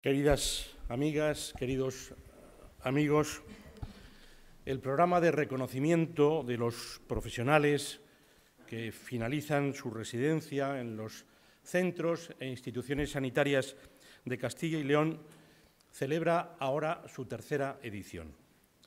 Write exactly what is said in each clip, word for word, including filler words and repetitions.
Queridas amigas, queridos amigos, el programa de reconocimiento de los profesionales que finalizan su residencia en los centros e instituciones sanitarias de Castilla y León celebra ahora su tercera edición.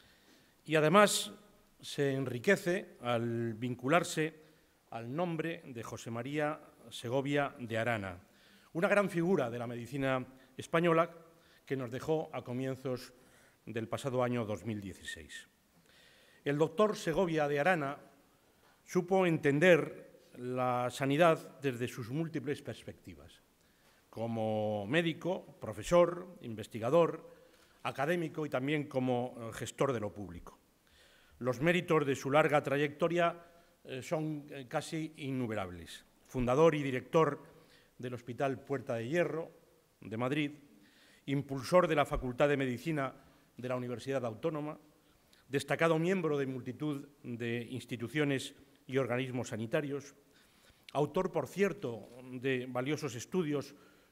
Y además se enriquece al vincularse al nombre de José María Segovia de Arana, una gran figura de la medicina española que nos dejó a comienzos del pasado año dos mil dieciséis. El doctor Segovia de Arana supo entender la sanidad desde sus múltiples perspectivas, como médico, profesor, investigador, académico y también como gestor de lo público. Los méritos de su larga trayectoria eh, son eh, casi innumerables. Fundador y director del Hospital Puerta de Hierro de Madrid, impulsor de la Facultad de Medicina de la Universidad Autónoma, destacado miembro de multitud de instituciones y organismos sanitarios, autor, por cierto, de valiosos estudios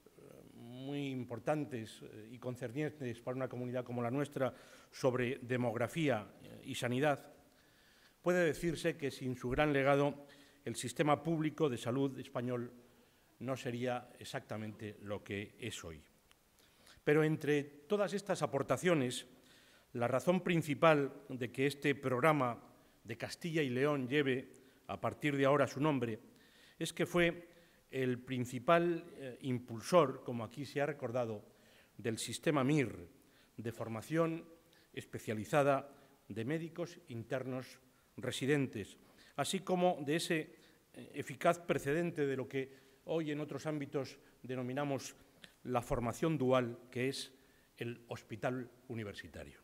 muy importantes y concernientes para una comunidad como la nuestra sobre demografía y sanidad. Puede decirse que sin su gran legado el sistema público de salud español no sería exactamente lo que es hoy. Pero entre todas estas aportaciones, la razón principal de que este programa de Castilla y León lleve a partir de ahora su nombre es que fue el principal eh, impulsor, como aquí se ha recordado, del sistema M I R, de formación especializada de médicos internos residentes, así como de ese eh, eficaz precedente de lo que hoy en otros ámbitos denominamos la formación dual, que es el hospital universitario.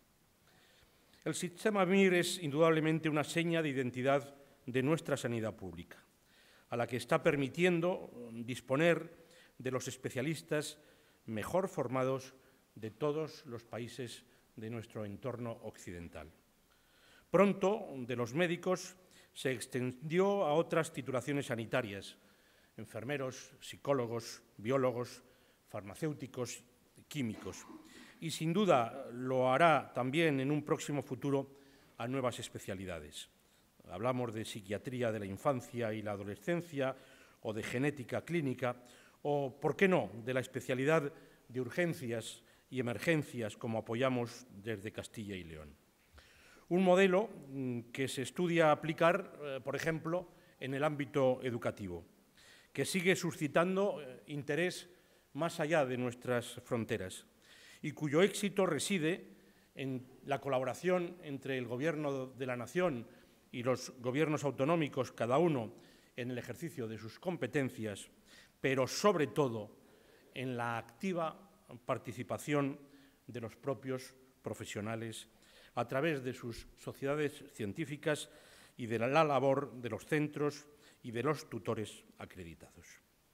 El sistema M I R es indudablemente una seña de identidad de nuestra sanidad pública, a la que está permitiendo disponer de los especialistas mejor formados de todos los países de nuestro entorno occidental. Pronto, de los médicos se extendió a otras titulaciones sanitarias, enfermeros, psicólogos, biólogos, farmacéuticos, químicos, y sin duda lo hará también en un próximo futuro a nuevas especialidades. Hablamos de psiquiatría de la infancia y la adolescencia, o de genética clínica, o, ¿por qué no?, de la especialidad de urgencias y emergencias, como apoyamos desde Castilla y León. Un modelo que se estudia aplicar, eh, por ejemplo, en el ámbito educativo, que sigue suscitando eh, interés más allá de nuestras fronteras y cuyo éxito reside en la colaboración entre el Gobierno de la Nación y los gobiernos autonómicos, cada uno en el ejercicio de sus competencias, pero sobre todo en la activa participación de los propios profesionales a través de sus sociedades científicas y de la labor de los centros y de los tutores acreditados.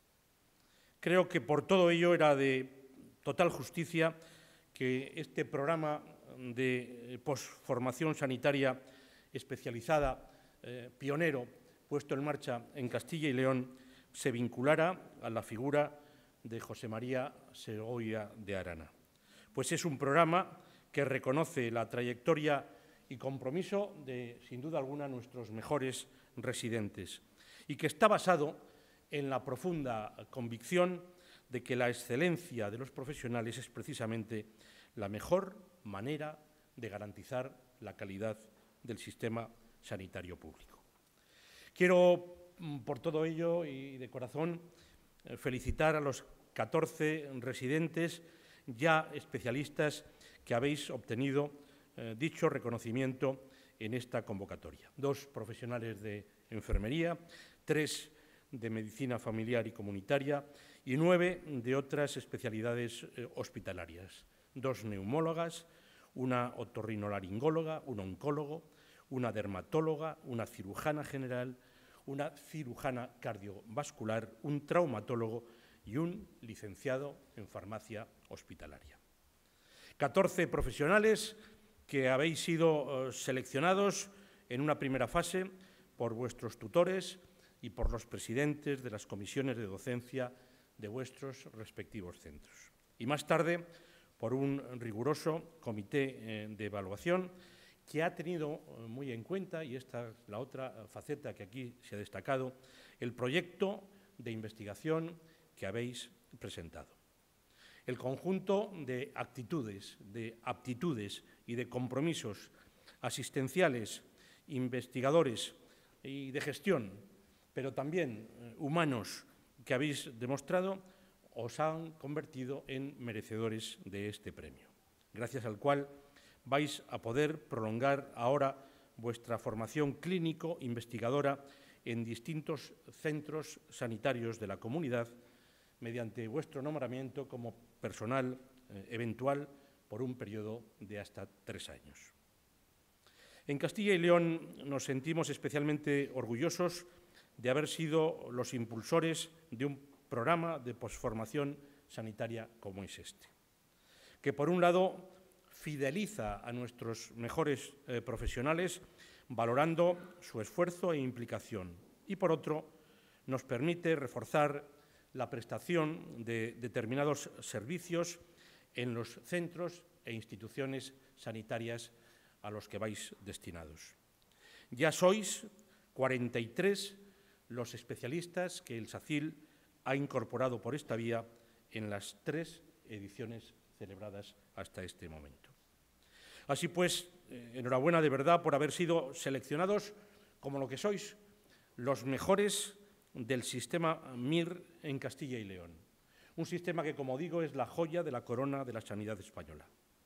Creo que por todo ello era de total justicia que este programa de posformación sanitaria especializada, eh, pionero, puesto en marcha en Castilla y León, se vinculara a la figura de José María Segovia de Arana. Pues es un programa que reconoce la trayectoria y compromiso de, sin duda alguna, nuestros mejores residentes y que está basado en la profunda convicción de que la excelencia de los profesionales es precisamente la mejor manera de garantizar la calidad del sistema sanitario público. Quiero, por todo ello y de corazón, felicitar a los catorce residentes ya especialistas que habéis obtenido eh, dicho reconocimiento en esta convocatoria. Dos profesionales de enfermería, tres de medicina familiar y comunitaria y nueve de otras especialidades eh, hospitalarias. Dos neumólogas, una otorrinolaringóloga, un oncólogo, una dermatóloga, una cirujana general, una cirujana cardiovascular, un traumatólogo y un licenciado en farmacia hospitalaria. catorce profesionales que habéis sido eh, seleccionados en una primera fase por vuestros tutores y por los presidentes de las comisiones de docencia de vuestros respectivos centros. Y más tarde por un riguroso comité eh, de evaluación que ha tenido muy en cuenta, y esta es la otra faceta que aquí se ha destacado, el proyecto de investigación que habéis presentado. El conjunto de actitudes, de aptitudes y de compromisos asistenciales, investigadores y de gestión, pero también eh, humanos que habéis demostrado, os han convertido en merecedores de este premio, gracias al cual vais a poder prolongar ahora vuestra formación clínico-investigadora en distintos centros sanitarios de la comunidad mediante vuestro nombramiento como personal eh, eventual por un periodo de hasta tres años. En Castilla y León nos sentimos especialmente orgullosos de haber sido los impulsores de un programa de posformación sanitaria como es este, que por un lado fideliza a nuestros mejores eh, profesionales valorando su esfuerzo e implicación y por otro nos permite reforzar la prestación de determinados servicios en los centros e instituciones sanitarias a los que vais destinados. Ya sois cuarenta y tres los especialistas que el SACIL ha incorporado por esta vía en las tres ediciones celebradas hasta este momento. Así pues, eh, enhorabuena de verdad por haber sido seleccionados como lo que sois, los mejores del sistema M I R en Castilla y León. Un sistema que, como digo, es la joya de la corona de la sanidad española.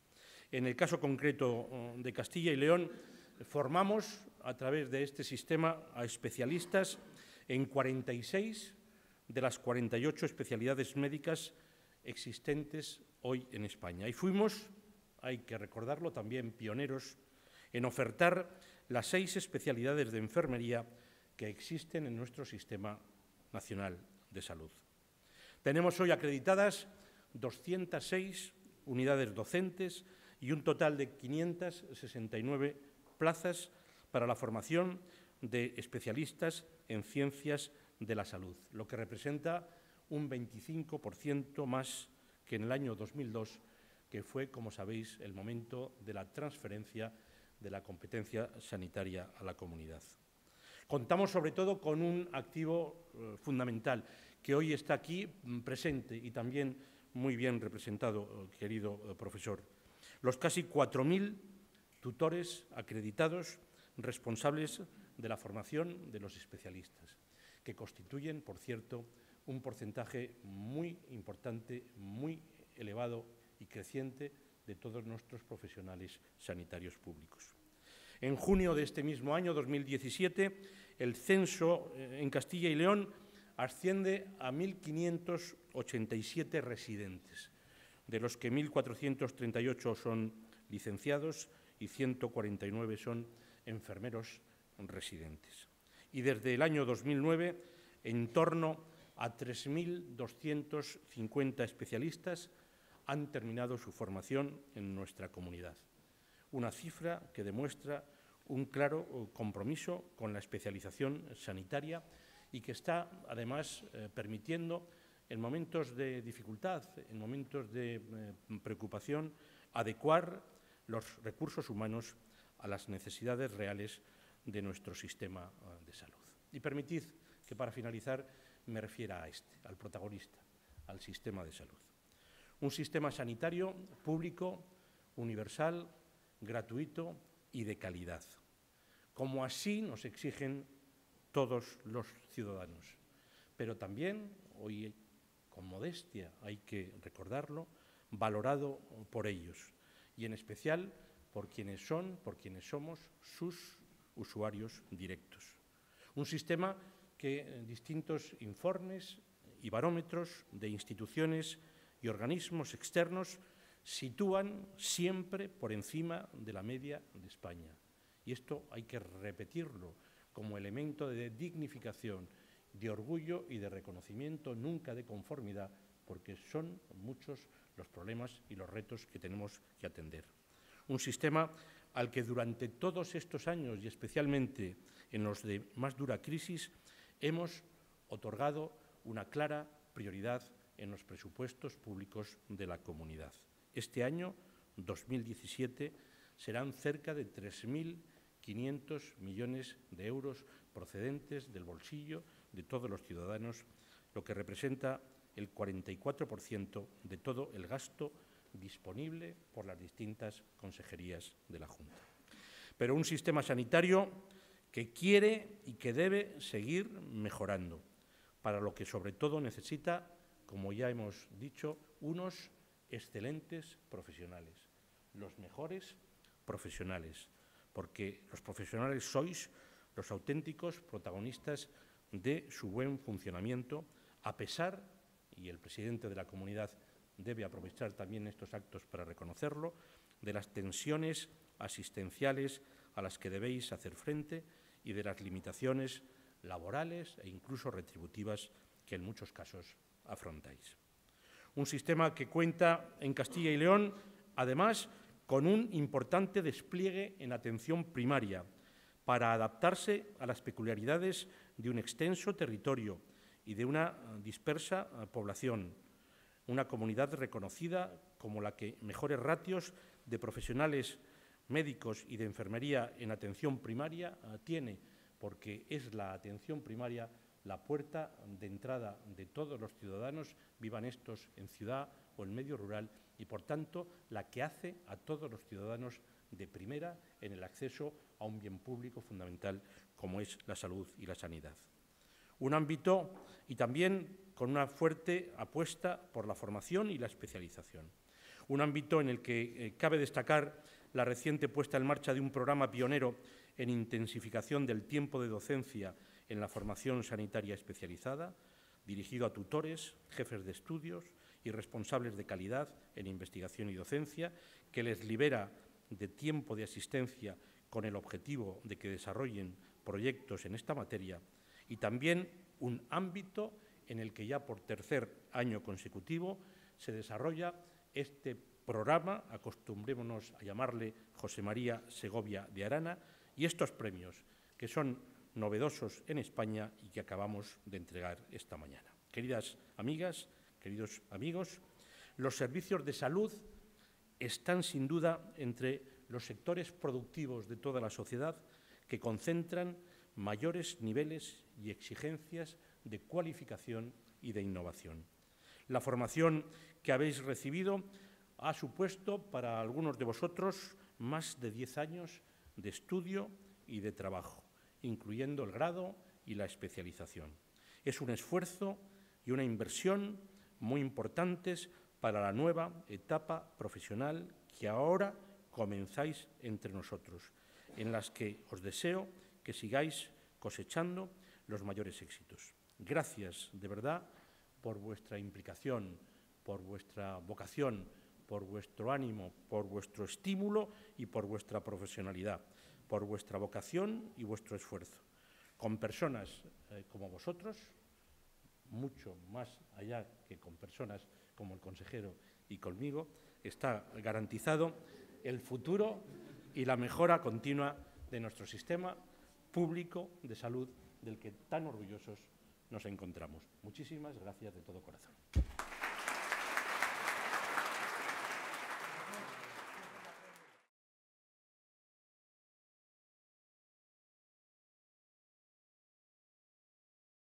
En el caso concreto de Castilla y León, formamos a través de este sistema a especialistas en cuarenta y seis de las cuarenta y ocho especialidades médicas existentes hoy en España. Y fuimos, hay que recordarlo, también pioneros en ofertar las seis especialidades de enfermería que existen en nuestro Sistema Nacional de Salud. Tenemos hoy acreditadas doscientas seis unidades docentes y un total de quinientas sesenta y nueve plazas para la formación de especialistas en ciencias de la salud, lo que representa un veinticinco por ciento más que en el año dos mil dos, que fue, como sabéis, el momento de la transferencia de la competencia sanitaria a la comunidad. Contamos, sobre todo, con un activo eh, fundamental que hoy está aquí presente y también muy bien representado, querido eh, profesor. Los casi cuatro mil tutores acreditados responsables de la formación de los especialistas, que constituyen, por cierto, un porcentaje muy importante, muy elevado y creciente de todos nuestros profesionales sanitarios públicos. En junio de este mismo año, dos mil diecisiete, el censo en Castilla y León asciende a mil quinientos ochenta y siete residentes, de los que mil cuatrocientos treinta y ocho son licenciados y ciento cuarenta y nueve son enfermeros residentes. Y desde el año dos mil nueve, en torno a tres mil doscientos cincuenta especialistas han terminado su formación en nuestra comunidad. Una cifra que demuestra un claro compromiso con la especialización sanitaria y que está, además, eh, permitiendo, en momentos de dificultad, en momentos de eh, preocupación, adecuar los recursos humanos a las necesidades reales de nuestro sistema eh, de salud. Y permitid que, para finalizar, me refiera a este, al protagonista, al sistema de salud. Un sistema sanitario público, universal, gratuito y de calidad, como así nos exigen todos los ciudadanos. Pero también, hoy con modestia hay que recordarlo, valorado por ellos y en especial por quienes son, por quienes somos sus usuarios directos. Un sistema que en distintos informes y barómetros de instituciones y organismos externos sitúan siempre por encima de la media de España. Y esto hay que repetirlo como elemento de dignificación, de orgullo y de reconocimiento, nunca de conformidad, porque son muchos los problemas y los retos que tenemos que atender. Un sistema al que durante todos estos años y especialmente en los de más dura crisis hemos otorgado una clara prioridad en los presupuestos públicos de la comunidad. Este año, dos mil diecisiete, serán cerca de tres mil quinientos millones de euros procedentes del bolsillo de todos los ciudadanos, lo que representa el cuarenta y cuatro por ciento de todo el gasto disponible por las distintas consejerías de la Junta. Pero un sistema sanitario que quiere y que debe seguir mejorando, para lo que sobre todo necesita, como ya hemos dicho, unos excelentes profesionales, los mejores profesionales, porque los profesionales sois los auténticos protagonistas de su buen funcionamiento, a pesar, y el presidente de la comunidad debe aprovechar también estos actos para reconocerlo, de las tensiones asistenciales a las que debéis hacer frente y de las limitaciones laborales e incluso retributivas que en muchos casos afrontáis. Un sistema que cuenta en Castilla y León, además, con un importante despliegue en atención primaria para adaptarse a las peculiaridades de un extenso territorio y de una dispersa población, una comunidad reconocida como la que mejores ratios de profesionales médicos y de enfermería en atención primaria tiene, porque es la atención primaria la puerta de entrada de todos los ciudadanos, vivan estos en ciudad o en medio rural, y por tanto la que hace a todos los ciudadanos de primera en el acceso a un bien público fundamental como es la salud y la sanidad. Un ámbito y también con una fuerte apuesta por la formación y la especialización. Un ámbito en el que eh, cabe destacar la reciente puesta en marcha de un programa pionero en intensificación del tiempo de docencia en la formación sanitaria especializada, dirigido a tutores, jefes de estudios y responsables de calidad en investigación y docencia, que les libera de tiempo de asistencia con el objetivo de que desarrollen proyectos en esta materia, y también un ámbito en el que ya por tercer año consecutivo se desarrolla este programa, acostumbrémonos a llamarle José María Segovia de Arana, y estos premios, que son novedosos en España y que acabamos de entregar esta mañana. Queridas amigas, queridos amigos, los servicios de salud están sin duda entre los sectores productivos de toda la sociedad que concentran mayores niveles y exigencias de cualificación y de innovación. La formación que habéis recibido ha supuesto para algunos de vosotros más de diez años de estudio y de trabajo, incluyendo el grado y la especialización. Es un esfuerzo y una inversión muy importantes para la nueva etapa profesional que ahora comenzáis entre nosotros, en las que os deseo que sigáis cosechando los mayores éxitos. Gracias, de verdad, por vuestra implicación, por vuestra vocación, por vuestro ánimo, por vuestro estímulo y por vuestra profesionalidad, por vuestra vocación y vuestro esfuerzo. Con personas eh, como vosotros, mucho más allá que con personas como el consejero y conmigo, está garantizado el futuro y la mejora continua de nuestro sistema público de salud del que tan orgullosos nos encontramos. Muchísimas gracias de todo corazón.